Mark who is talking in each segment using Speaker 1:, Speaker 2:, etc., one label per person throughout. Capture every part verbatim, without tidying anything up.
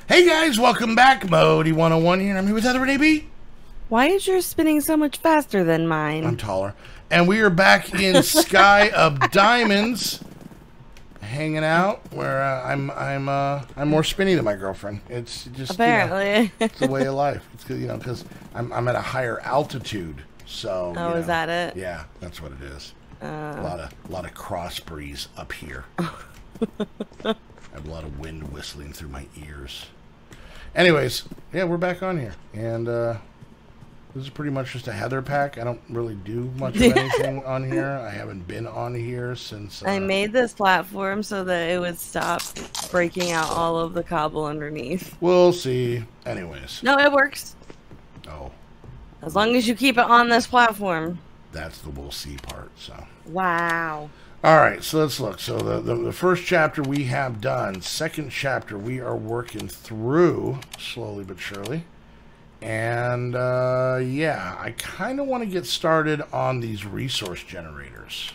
Speaker 1: Hey guys, welcome back. Modi one oh one here, and I'm here with Heather Renee B.
Speaker 2: Why is yours spinning so much faster than mine?
Speaker 1: I'm taller. And we are back in Sky of Diamonds, hanging out where uh, I'm I'm uh, I'm more spinny than my girlfriend. It's just
Speaker 2: apparently
Speaker 1: you know, it's the way of life. It's 'cause, you know because I'm I'm at a higher altitude, so
Speaker 2: oh,
Speaker 1: you know,
Speaker 2: is that it?
Speaker 1: Yeah, that's what it is.
Speaker 2: Uh,
Speaker 1: a lot of a lot of cross breeze up here. I have a lot of wind whistling through my ears. Anyways, yeah, we're back on here, and uh, this is pretty much just a Heather pack. I don't really do much of anything on here. I haven't been on here since... Uh,
Speaker 2: I made this platform so that it would stop breaking out all of the cobble underneath.
Speaker 1: We'll see. Anyways.
Speaker 2: No, it works.
Speaker 1: Oh.
Speaker 2: As long as you keep it on this platform.
Speaker 1: That's the we'll see part, so...
Speaker 2: Wow.
Speaker 1: Alright, so let's look. So the, the, the first chapter we have done. Second chapter we are working through, slowly but surely. And, uh, yeah, I kind of want to get started on these resource generators.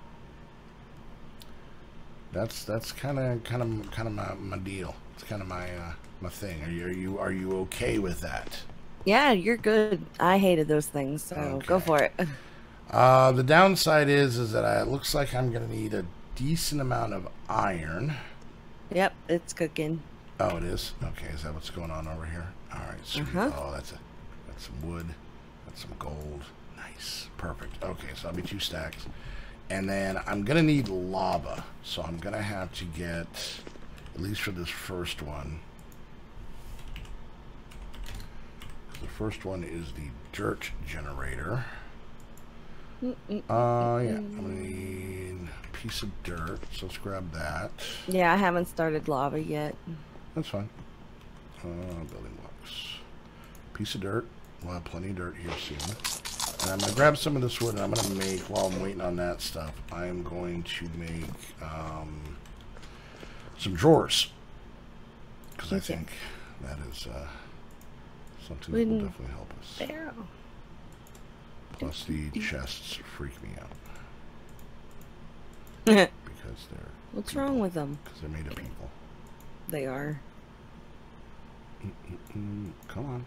Speaker 1: That's that's kind of kind of kind of my, my deal. It's kind of my uh, my thing. Are you are you are you okay with that?
Speaker 2: Yeah, you're good. I hated those things, so
Speaker 1: okay.
Speaker 2: Go for it.
Speaker 1: Uh, the downside is is that I, it looks like I'm gonna need a decent amount of iron.
Speaker 2: Yep, it's cooking.
Speaker 1: Oh, it is? Okay, is that what's going on over here? Alright, sweet. Uh-huh. Oh, that's a that's some wood. That's some gold. Nice. Perfect. Okay, so I'll be two stacks. And then I'm gonna need lava. So I'm gonna have to get, at least for this first one. The first one is the dirt generator.
Speaker 2: Mm -mm,
Speaker 1: uh yeah, I'm gonna need a piece of dirt, so let's grab that.
Speaker 2: Yeah, I haven't started lava yet.
Speaker 1: That's fine. Uh, building blocks. Piece of dirt. We'll have plenty of dirt here soon. And I'm gonna grab some of this wood, and I'm gonna make, while I'm waiting on that stuff, I'm going to make um, some drawers. Because I think that is uh, something that will definitely help us.
Speaker 2: Barrel.
Speaker 1: Plus the chests freak me out. Because they're...
Speaker 2: What's
Speaker 1: people.
Speaker 2: wrong with them?
Speaker 1: Because they're made of people.
Speaker 2: They are.
Speaker 1: Mm-mm-mm. Come on.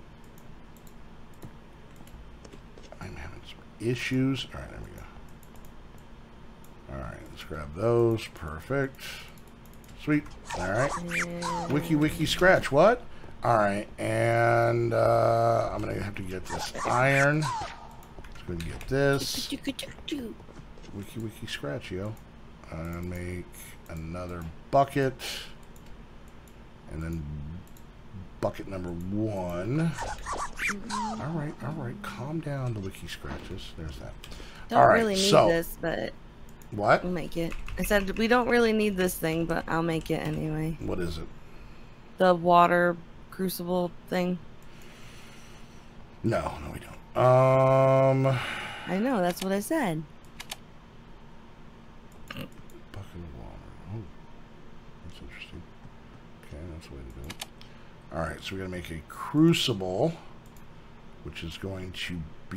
Speaker 1: I'm having some issues. Alright, there we go. Alright, let's grab those. Perfect. Sweet. Alright.
Speaker 2: Yeah.
Speaker 1: Wiki wiki scratch. What? Alright, and uh, I'm going to have to get this iron. Let's go and get this. Wiki wiki scratch, yo. And make another bucket. And then bucket number one. Alright, alright. Calm down, the wiki scratches. There's that.
Speaker 2: Don't
Speaker 1: all right,
Speaker 2: really need
Speaker 1: so,
Speaker 2: this, but
Speaker 1: what?
Speaker 2: we'll make it. I said we don't really need this thing, but I'll make it anyway.
Speaker 1: What is it?
Speaker 2: The water crucible thing.
Speaker 1: No, no we don't. Um
Speaker 2: I know, that's what I said.
Speaker 1: Bucket of water. Oh, that's interesting. Okay, that's the way to do it. Alright, so we're going to make a crucible, which is going to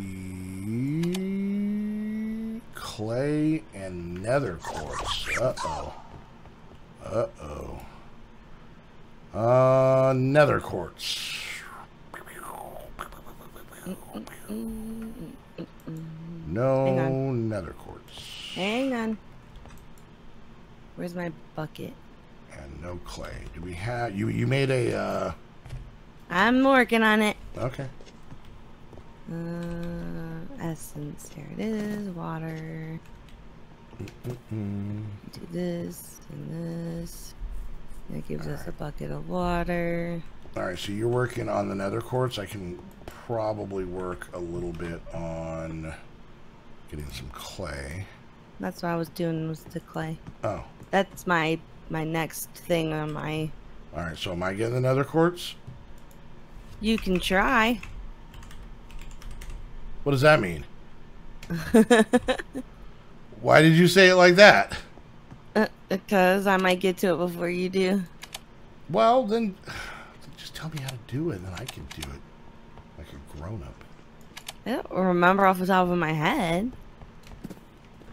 Speaker 1: be clay and nether quartz. Uh-oh. Uh-oh. Uh, nether quartz. No nether quartz.
Speaker 2: Hang on. Where's my bucket?
Speaker 1: And no clay. Do we have... You, you made a... Uh,
Speaker 2: I'm working on it.
Speaker 1: Okay.
Speaker 2: Uh, essence. Here it is. Water.
Speaker 1: Mm-mm-mm.
Speaker 2: Do this and this. That gives All us right. a bucket of water.
Speaker 1: Alright, so you're working on the nether quartz. I can probably work a little bit on getting some clay.
Speaker 2: That's what I was doing, was the clay.
Speaker 1: Oh.
Speaker 2: That's my my next thing on my...
Speaker 1: Alright, so am I getting the nether quartz?
Speaker 2: You can try.
Speaker 1: What does that mean? Why did you say it like that?
Speaker 2: Uh, because I might get to it before you do.
Speaker 1: Well, then just tell me how to do it, and then I can do it like a grown-up.
Speaker 2: I don't remember off the top of my head.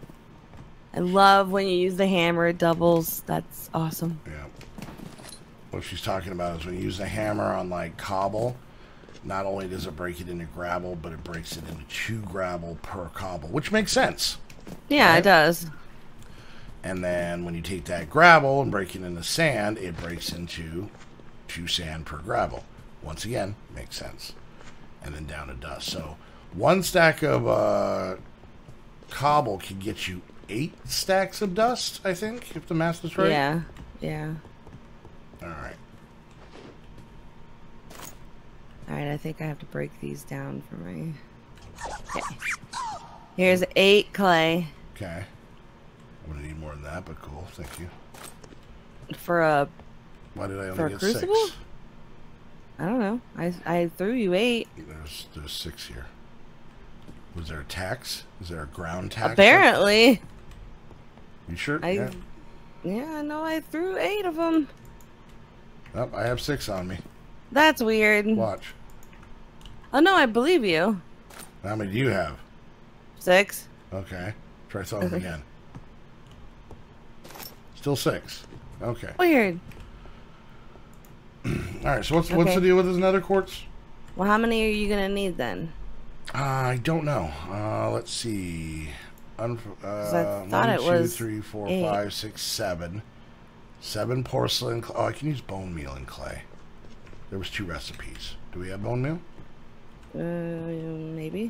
Speaker 2: I love when you use the hammer, it doubles. That's awesome.
Speaker 1: Yeah. what she's talking about is when you use the hammer on like cobble, not only does it break it into gravel, but it breaks it into two gravel per cobble, which makes sense.
Speaker 2: Yeah,
Speaker 1: right?
Speaker 2: it does.
Speaker 1: And then when you take that gravel and break it into sand, it breaks into two sand per gravel. Once again, makes sense. And then down to dust. So one stack of uh, cobble can get you eight stacks of dust, I think, if the math is right.
Speaker 2: Yeah, yeah.
Speaker 1: All right.
Speaker 2: All right, I think I have to break these down for my... Okay. Here's eight clay.
Speaker 1: Okay. I'm going to need more than that, but cool. Thank you.
Speaker 2: For a...
Speaker 1: Why did I only
Speaker 2: for a
Speaker 1: get
Speaker 2: crucible?
Speaker 1: six?
Speaker 2: I don't know. I, I threw you eight.
Speaker 1: There's, there's six here. Was there a tax? Is there a ground tax?
Speaker 2: Apparently.
Speaker 1: You sure?
Speaker 2: I,
Speaker 1: yeah.
Speaker 2: Yeah, no, I threw eight of them.
Speaker 1: Oh, I have six on me.
Speaker 2: That's weird.
Speaker 1: Watch.
Speaker 2: Oh, no, I believe you.
Speaker 1: How many do you have?
Speaker 2: Six.
Speaker 1: Okay. Try throwing again. Still six. Okay.
Speaker 2: Weird.
Speaker 1: Alright, so what's what's
Speaker 2: Okay.
Speaker 1: the deal with this nether quartz?
Speaker 2: Well, how many are you going to need then?
Speaker 1: Uh, I don't know. Uh, let's see. Unf uh,
Speaker 2: I thought
Speaker 1: one,
Speaker 2: it
Speaker 1: two,
Speaker 2: was
Speaker 1: three, four,
Speaker 2: eight.
Speaker 1: five, six, seven. Seven porcelain clay. Oh, I can use bone meal and clay. There was two recipes. Do we have bone meal?
Speaker 2: Uh, maybe.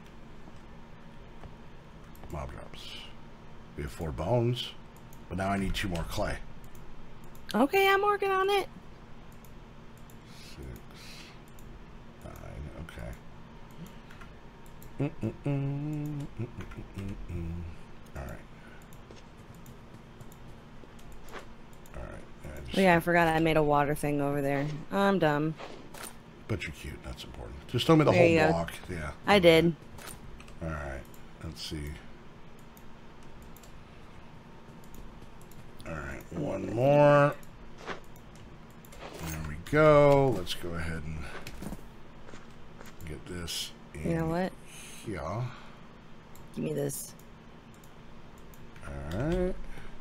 Speaker 1: Mob drops. We have four bones. But now I need two more clay.
Speaker 2: Okay, I'm working on it.
Speaker 1: Six. Nine. Okay. Mm-mm-mm, mm-mm-mm-mm. All right. All right. Yeah, I just,
Speaker 2: Oh, yeah, I forgot I made a water thing over there. I'm dumb.
Speaker 1: But you're cute. That's important. Just throw me the
Speaker 2: There
Speaker 1: whole
Speaker 2: you go.
Speaker 1: block. Yeah.
Speaker 2: I did.
Speaker 1: All right. Let's see. All right. One more. There we go. Let's go ahead and get this in
Speaker 2: You know what?
Speaker 1: here.
Speaker 2: Give me this.
Speaker 1: All right.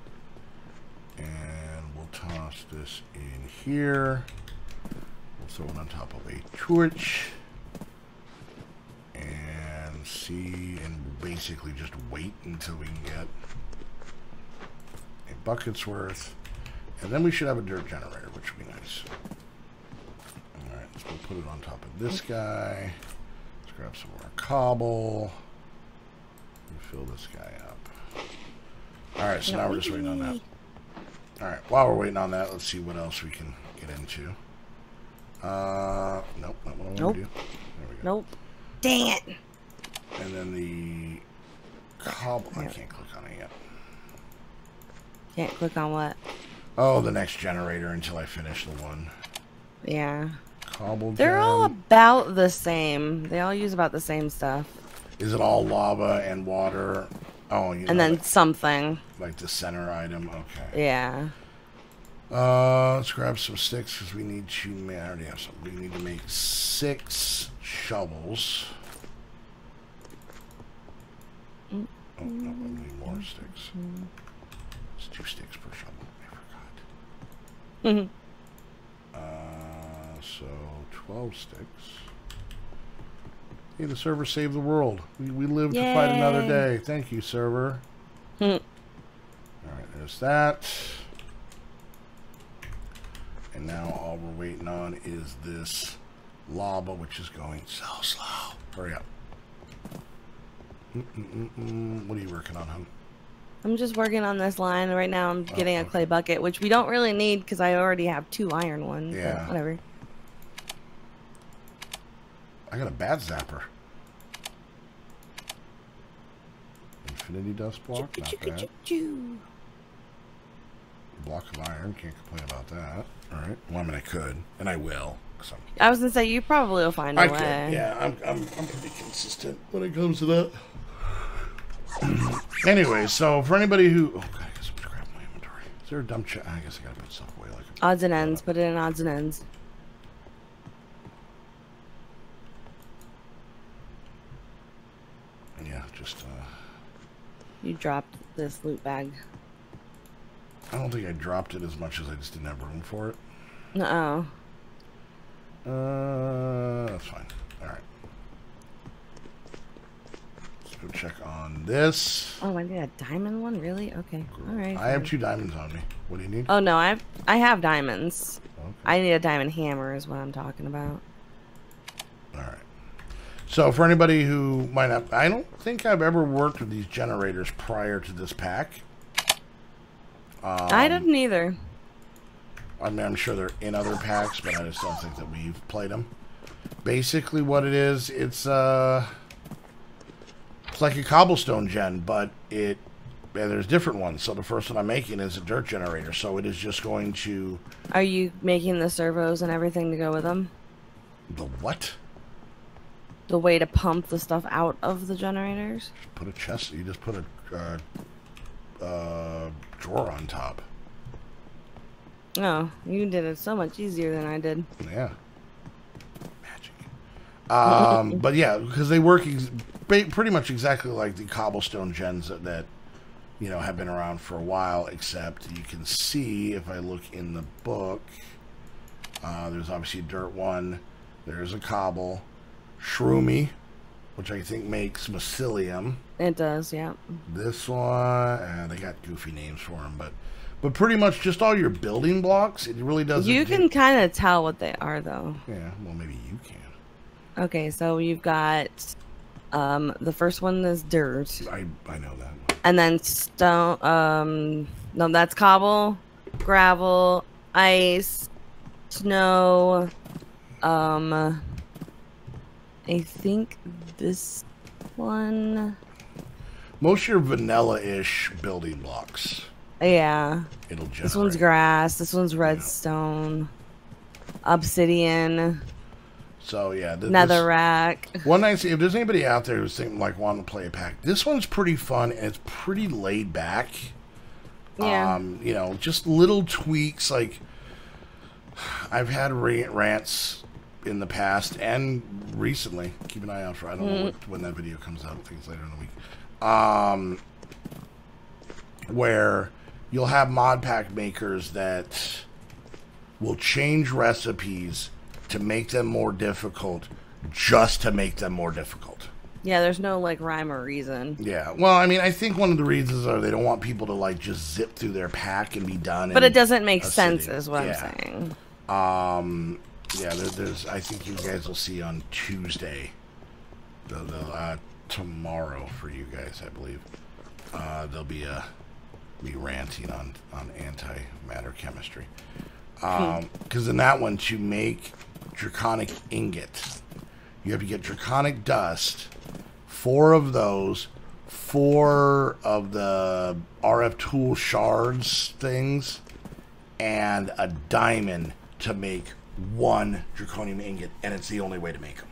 Speaker 1: And we'll toss this in here. We'll throw it on top of a torch. And see, and basically just wait until we can get a bucket's worth. And then we should have a dirt generator, which would be nice. Alright, so we'll put it on top of this guy. Let's grab some more cobble. And fill this guy up. Alright, so now we're just waiting on that. Alright, while we're waiting on that, let's see what else we can get into. Uh, nope, not what I want
Speaker 2: Nope.
Speaker 1: to do. There we go.
Speaker 2: Nope. Dang it.
Speaker 1: And then the cobble. I can't click on it yet.
Speaker 2: Can't click on what?
Speaker 1: Oh, the next generator until I finish the one.
Speaker 2: Yeah.
Speaker 1: Cobble.
Speaker 2: They're all
Speaker 1: gem.
Speaker 2: about the same. They all use about the same stuff.
Speaker 1: Is it all lava and water? Oh, you know,
Speaker 2: And then
Speaker 1: like,
Speaker 2: something.
Speaker 1: like the center item. Okay.
Speaker 2: Yeah.
Speaker 1: Uh, let's grab some sticks because we need to. Man, I already have some. We need to make six shovels. Oh no, we need more sticks. It's two sticks per shovel. I forgot. uh, so twelve sticks. Hey, the server saved the world. We we live to fight another
Speaker 2: Yay.
Speaker 1: day. Thank you, server. All right, there's that. And now all we're waiting on is this lava, which is going so slow. Hurry up. Mm -mm -mm -mm. What are you working on, hon?
Speaker 2: I'm just working on this line. Right now I'm getting
Speaker 1: Oh,
Speaker 2: a clay bucket, which we don't really need because I already have two iron ones. but
Speaker 1: Yeah.
Speaker 2: whatever.
Speaker 1: I got a bad zapper. Infinity dust block, not bad. Block of iron, can't complain about that. Alright, well, I mean, I could, and I will. Cause I'm,
Speaker 2: I was gonna say you probably will find a
Speaker 1: I
Speaker 2: way.
Speaker 1: could, yeah, I'm, I'm, I'm pretty consistent when it comes to that. Anyway, so for anybody who... Oh, God, I guess I'm gonna grab my inventory. Is there a dump check? I guess I gotta put stuff away like...
Speaker 2: Odds and ends. Put it in odds and ends.
Speaker 1: Yeah, just, uh...
Speaker 2: You dropped this loot bag.
Speaker 1: I don't think I dropped it as much as I just didn't have room for it.
Speaker 2: Uh-oh.
Speaker 1: Uh, that's fine. All right. Let's go check on this.
Speaker 2: Oh, I need a diamond one? Really? Okay. All right.
Speaker 1: I have two diamonds on me. What do you need?
Speaker 2: Oh, no. I have, I have diamonds.
Speaker 1: Okay.
Speaker 2: I need a diamond hammer is what I'm talking about.
Speaker 1: All right. So for anybody who might not... I don't think I've ever worked with these generators prior to this pack. Um,
Speaker 2: I didn't either.
Speaker 1: I mean, I'm sure they're in other packs, but I just don't think that we've played them. Basically what it is, it's uh, it's like a cobblestone gen, but it yeah, there's different ones. So the first one I'm making is a dirt generator, so it is just going to...
Speaker 2: Are you making the servos and everything to go with them?
Speaker 1: The what?
Speaker 2: The way to pump the stuff out of the generators?
Speaker 1: Just put a chest, you just put a uh, uh, drawer on top.
Speaker 2: Oh, you did it so much easier than I did.
Speaker 1: Yeah. Magic. Um, but yeah, because they work ex pretty much exactly like the cobblestone gens that, that, you know, have been around for a while, except you can see, if I look in the book, uh, there's obviously a dirt one, there's a cobble, shroomy, which I think makes mycelium.
Speaker 2: It does, yeah.
Speaker 1: This one, uh, they got goofy names for them, but... But pretty much just all your building blocks, it really doesn't...
Speaker 2: You can kind of tell what they are, though.
Speaker 1: Yeah, well, maybe you can.
Speaker 2: Okay, so you've got... Um, the first one is dirt.
Speaker 1: I, I know that one.
Speaker 2: And then stone... Um, no, that's cobble, gravel, ice, snow... Um... I think this one...
Speaker 1: Most of your vanilla-ish building blocks...
Speaker 2: Yeah.
Speaker 1: It'll generate.
Speaker 2: This one's grass. This one's redstone. Yeah. Obsidian.
Speaker 1: So yeah, th
Speaker 2: netherrack.
Speaker 1: One nice. If there's anybody out there who's thinking like wanting to play a pack, this one's pretty fun and it's pretty laid back.
Speaker 2: Yeah.
Speaker 1: Um, you know, just little tweaks. Like I've had rants in the past and recently. Keep an eye out for. I don't mm. know what, when that video comes out. I think it's later in the week. Um, where you'll have mod pack makers that will change recipes to make them more difficult just to make them more difficult.
Speaker 2: Yeah, there's no like rhyme or reason.
Speaker 1: Yeah, well, I mean, I think one of the reasons are they don't want people to like just zip through their pack and be done.
Speaker 2: But it doesn't make sense, city. is what yeah. I'm saying.
Speaker 1: Um, yeah, there, there's. I think you guys will see on Tuesday, the, the uh, tomorrow for you guys, I believe. Uh, there'll be a. be ranting on, on antimatter chemistry. Because um, in that one, to make draconic ingot, you have to get draconic dust, four of those, four of the R F tool shards things, and a diamond to make one draconium ingot, and it's the only way to make them.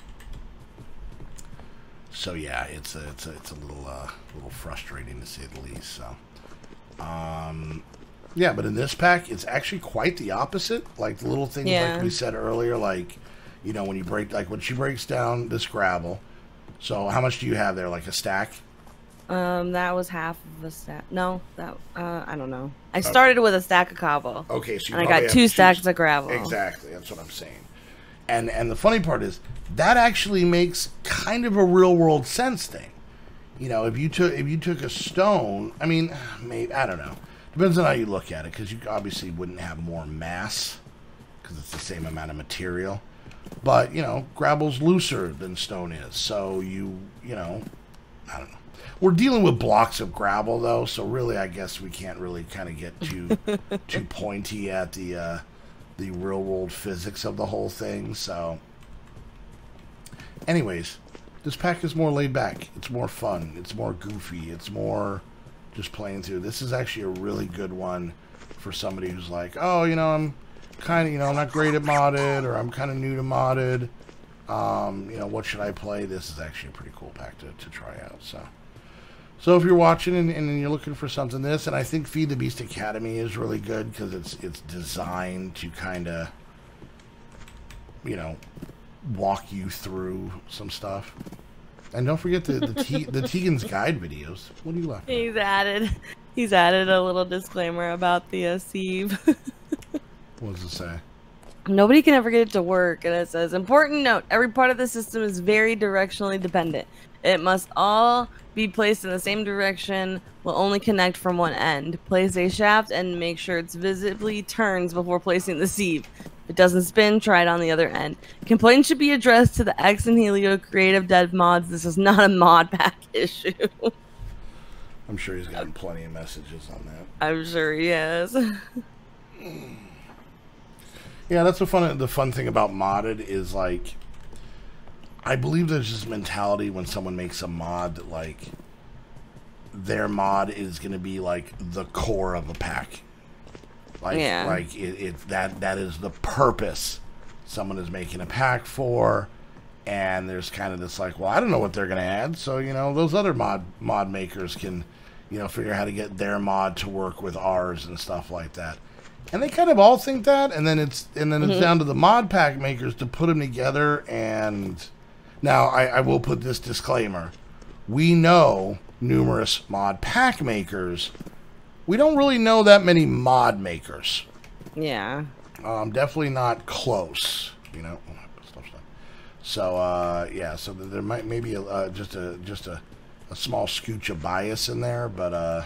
Speaker 1: So yeah, it's a, it's a, it's a little, uh, little frustrating to say the least, so... Um, yeah, but in this pack, it's actually quite the opposite. Like the little things, yeah. like we said earlier, like, you know, when you break, like when she breaks down this gravel. So how much do you have there? Like a stack?
Speaker 2: Um, that was half of a stack. No, that, uh, I don't know. I started okay. with a stack of cobble.
Speaker 1: Okay, so you
Speaker 2: and I got two stacks two, of gravel.
Speaker 1: Exactly, that's what I'm saying. And, and the funny part is, that actually makes kind of a real world sense thing. You know, if you took if you took a stone, I mean, maybe I don't know. Depends on how you look at it, because you obviously wouldn't have more mass, because it's the same amount of material. But you know, gravel's looser than stone is, so you you know, I don't know. We're dealing with blocks of gravel though, so really, I guess we can't really kind of get too too pointy at the uh, the real world physics of the whole thing. So, anyways. This pack is more laid back. It's more fun. It's more goofy. It's more just playing through. This is actually a really good one for somebody who's like, oh, you know, I'm kind of, you know, I'm not great at modded, or I'm kind of new to modded. Um, you know, what should I play? This is actually a pretty cool pack to, to try out. So, so if you're watching and, and you're looking for something, this, and I think Feed the Beast Academy is really good because it's it's designed to kind of, you know, walk you through some stuff. And don't forget the the, T, the Tegan's Guide videos. What are you laughing at?
Speaker 2: He's added he's added a little disclaimer about the uh, sieve.
Speaker 1: What does it say?
Speaker 2: Nobody can ever get it to work, and it says, important note, every part of the system is very directionally dependent. It must all be placed in the same direction, will only connect from one end. Place a shaft and make sure it's visibly turns before placing the sieve. If it doesn't spin, try it on the other end. Complaints should be addressed to the X and Helio Creative Dev mods. This is not a mod pack issue.
Speaker 1: I'm sure he's gotten plenty of messages on that.
Speaker 2: I'm sure he has.
Speaker 1: Yeah, that's the fun. The fun thing about modded is like, I believe there's this mentality when someone makes a mod that like their mod is going to be like the core of a pack. Like,
Speaker 2: yeah.
Speaker 1: like it, it that that is the purpose someone is making a pack for, and there's kind of this like, well, I don't know what they're going to add, so you know those other mod mod makers can, you know, figure out how to get their mod to work with ours and stuff like that. And they kind of all think that, and then it's and then it's mm-hmm. down to the mod pack makers to put them together. And now I, I will put this disclaimer: we know numerous mod pack makers. We don't really know that many mod makers.
Speaker 2: Yeah.
Speaker 1: Um, definitely not close. You know. So uh, yeah. So there might maybe a, uh, just a just a, a small scooch of bias in there, but. Uh,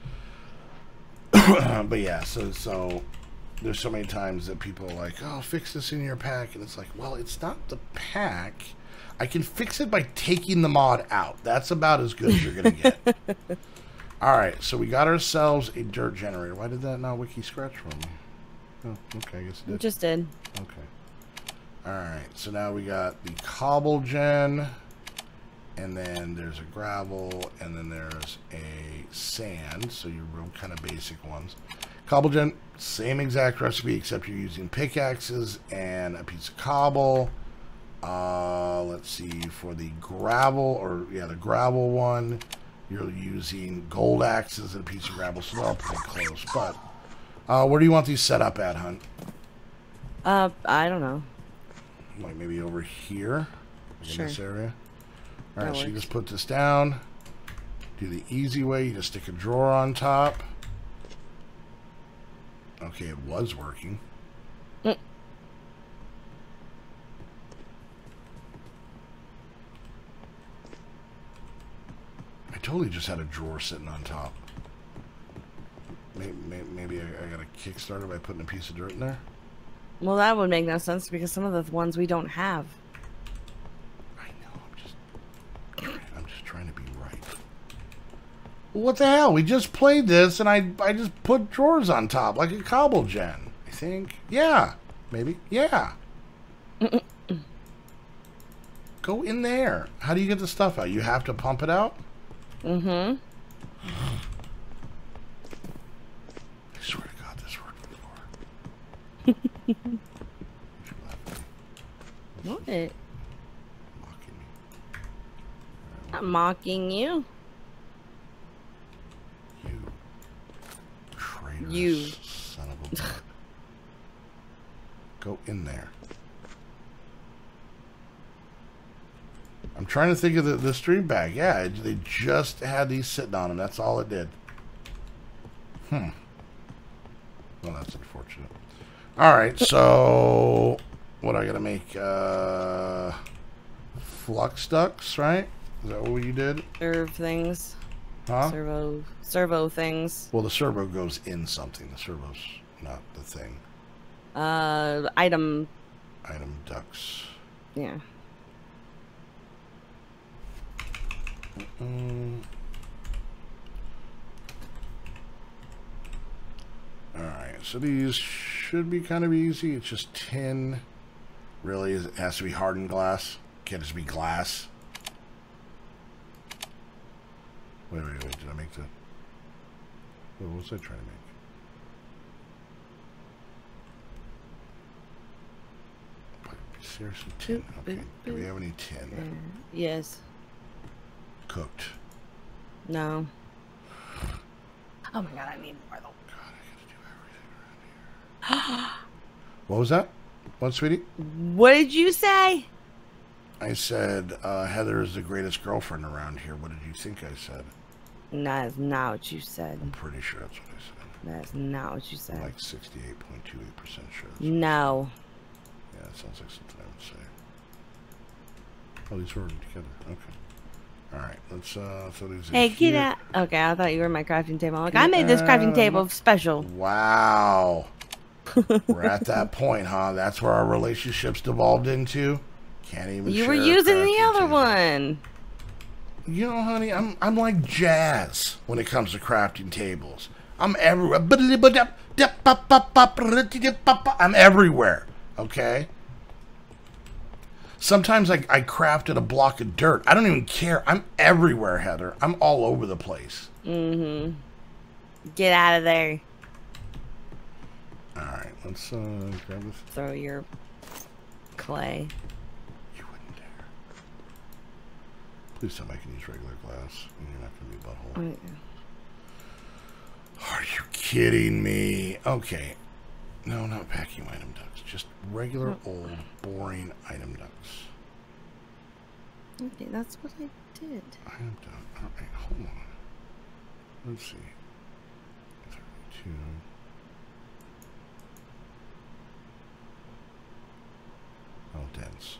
Speaker 1: but yeah, so so there's so many times that people are like, oh, fix this in your pack, and it's like, well, it's not the pack. I can fix it by taking the mod out. That's about as good as you're gonna get. All right, so we got ourselves a dirt generator. Why did that not wiki scratch for me? Oh, okay, I guess it did.
Speaker 2: It just did.
Speaker 1: Okay. All right, so now we got the cobble gen. And then there's a gravel, and then there's a sand, so your real kind of basic ones. Cobble gen, same exact recipe, except you're using pickaxes and a piece of cobble. Uh, let's see, for the gravel, or yeah, the gravel one, you're using gold axes and a piece of gravel, so they're all pretty close. But uh, where do you want these set up at, Hunt?
Speaker 2: Uh, I don't know.
Speaker 1: Like maybe over here, in
Speaker 2: sure.
Speaker 1: this area. Alright, so you just put this down, do the easy way, you just stick a drawer on top. Okay, it was working. Mm. I totally just had a drawer sitting on top. Maybe, maybe I, I got a Kickstarter by putting a piece of dirt in there?
Speaker 2: Well, that would make no sense because some of the ones we don't have.
Speaker 1: Trying to be right. What the hell? We just played this, and I I just put drawers on top like a cobble gen. I think. Yeah. Maybe. Yeah. Go in there. How do you get the stuff out? You have to pump it out?
Speaker 2: Mm-hmm.
Speaker 1: I swear to God, this worked before.
Speaker 2: What? I'm mocking you.
Speaker 1: You traitorous
Speaker 2: you.
Speaker 1: son of a butt. Go in there. I'm trying to think of the, the stream bag. Yeah, they just had these sitting on them. That's all it did. Hmm. Well, that's unfortunate. All right, so what I gotta make? Uh, flux ducts, right? Is that what you did?
Speaker 2: Serve things.
Speaker 1: Huh?
Speaker 2: Servo, servo things.
Speaker 1: Well, the servo goes in something. The servo's not the thing.
Speaker 2: Uh, item.
Speaker 1: Item ducts.
Speaker 2: Yeah.
Speaker 1: Mm. All right, so these should be kind of easy. It's just tin. Really, it has to be hardened glass. Can't just be glass. Wait, wait, wait, did I make the... What was I trying to make? Seriously, tin. Okay, do we have any tin?
Speaker 2: Uh, yes.
Speaker 1: Cooked.
Speaker 2: No. Oh my god, I need more though.
Speaker 1: God, I gotta do everything around here. What was that? What, sweetie?
Speaker 2: What did you say?
Speaker 1: I said, uh, Heather is the greatest girlfriend around here. What did you think I said?
Speaker 2: That's not what you said.
Speaker 1: I'm pretty sure that's what I said.
Speaker 2: That's not what you said.
Speaker 1: I'm like sixty-eight point two eight percent sure.
Speaker 2: No.
Speaker 1: Yeah, that sounds like something I would say. Oh, these are already together. Okay. Alright, let's uh, throw these
Speaker 2: Hey,
Speaker 1: in
Speaker 2: get
Speaker 1: here.
Speaker 2: out. Okay, I thought you were my crafting table. I'm like, I made this crafting table special.
Speaker 1: Wow. We're at that point, huh? That's where our relationships devolved into. Can't even
Speaker 2: You
Speaker 1: share
Speaker 2: were
Speaker 1: a
Speaker 2: using the
Speaker 1: crafting
Speaker 2: other
Speaker 1: table.
Speaker 2: one.
Speaker 1: You know, honey, I'm I'm like jazz when it comes to crafting tables. I'm everywhere. I'm everywhere. Okay? Sometimes I, I crafted a block of dirt. I don't even care. I'm everywhere, Heather. I'm all over the place.
Speaker 2: Mm-hmm. Get out of there.
Speaker 1: Alright, let's uh, grab this.
Speaker 2: Throw your clay.
Speaker 1: You wouldn't dare. Please tell me I can use regular glass and you're not going to be a butthole.
Speaker 2: Mm.
Speaker 1: Are you kidding me? Okay. No, not vacuum item ducts. Just regular, old, boring item ducts.
Speaker 2: Okay, that's what I did.
Speaker 1: Item duct. Alright, hold on. Let's see. thirty-two. Oh, dense.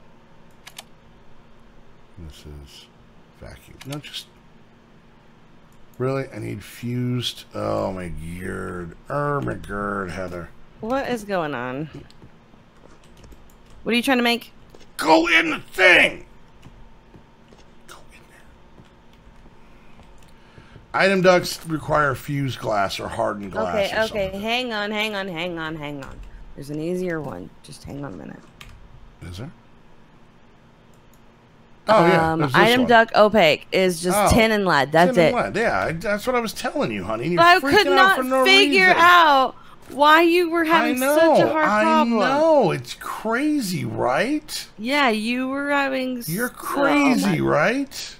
Speaker 1: This is vacuum. No, just... Really? I need fused... Oh, my god. Oh, my god, Heather.
Speaker 2: What is going on? What are you trying to make?
Speaker 1: Go in the thing! Go in there. Item ducts require fused glass or hardened glass.
Speaker 2: Okay,
Speaker 1: or
Speaker 2: okay,
Speaker 1: something.
Speaker 2: hang on, hang on, hang on, hang on. There's an easier one. Just hang on a minute.
Speaker 1: Is there? Oh, yeah.
Speaker 2: Um,
Speaker 1: there's this
Speaker 2: item
Speaker 1: one.
Speaker 2: duct opaque is just
Speaker 1: Oh,
Speaker 2: tin and lead. That's
Speaker 1: Tin
Speaker 2: it.
Speaker 1: and lead. Yeah, I, that's what I was telling you, honey. You're
Speaker 2: But I
Speaker 1: freaking
Speaker 2: could
Speaker 1: out
Speaker 2: not
Speaker 1: for no
Speaker 2: figure
Speaker 1: reason.
Speaker 2: out why you were having
Speaker 1: I know,
Speaker 2: such a hard problem.
Speaker 1: I know. It's crazy, right?
Speaker 2: Yeah, you were having.
Speaker 1: You're
Speaker 2: so
Speaker 1: crazy,
Speaker 2: much-
Speaker 1: right?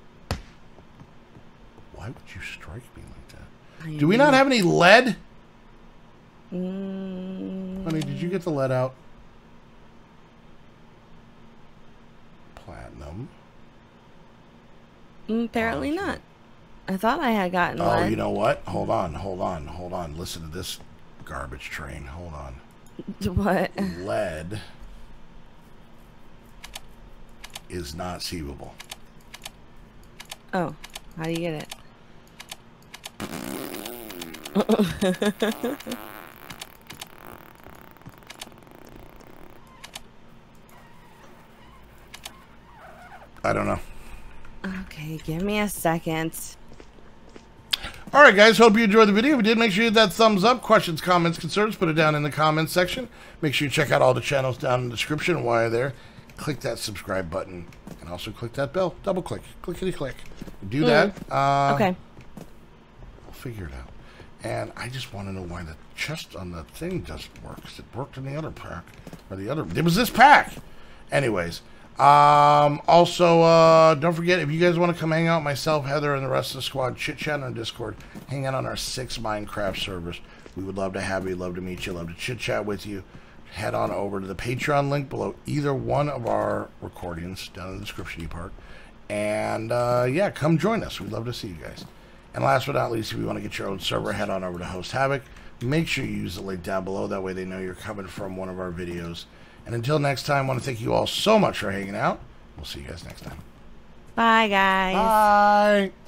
Speaker 1: Why would you strike me like that?
Speaker 2: I
Speaker 1: Do we not have any lead?
Speaker 2: Mm,
Speaker 1: Honey, did you get the lead out? Platinum.
Speaker 2: mm, apparently
Speaker 1: Oh,
Speaker 2: not. I thought I had gotten
Speaker 1: Oh,
Speaker 2: lead.
Speaker 1: you know what? Hold on, hold on, hold on. Listen to this garbage train. Hold on.
Speaker 2: What?
Speaker 1: Lead is not sievable.
Speaker 2: Oh, how do you get it?
Speaker 1: I don't know.
Speaker 2: Okay, give me a second.
Speaker 1: Alright guys, hope you enjoyed the video. If you did, make sure you hit that thumbs up. Questions, comments, concerns, put it down in the comments section. Make sure you check out all the channels down in the description. While you're there, click that subscribe button. And also click that bell. Double click. Clickety click. Do that. Uh,
Speaker 2: Okay.
Speaker 1: We'll figure it out. And I just want to know why the chest on the thing doesn't work. 'Cause it worked in the other pack. Or the other... It was this pack! Anyways. Um, also, uh, don't forget, if you guys want to come hang out, myself, Heather, and the rest of the squad, chit-chat on Discord, hang out on our six Minecraft servers. We would love to have you, love to meet you, love to chit-chat with you. Head on over to the Patreon link below either one of our recordings down in the description part. And, uh, yeah, come join us. We'd love to see you guys. And last but not least, if you want to get your own server, head on over to Host Havoc. Make sure you use the link down below. That way they know you're coming from one of our videos. And until next time, I want to thank you all so much for hanging out. We'll see you guys next time.
Speaker 2: Bye, guys.
Speaker 1: Bye.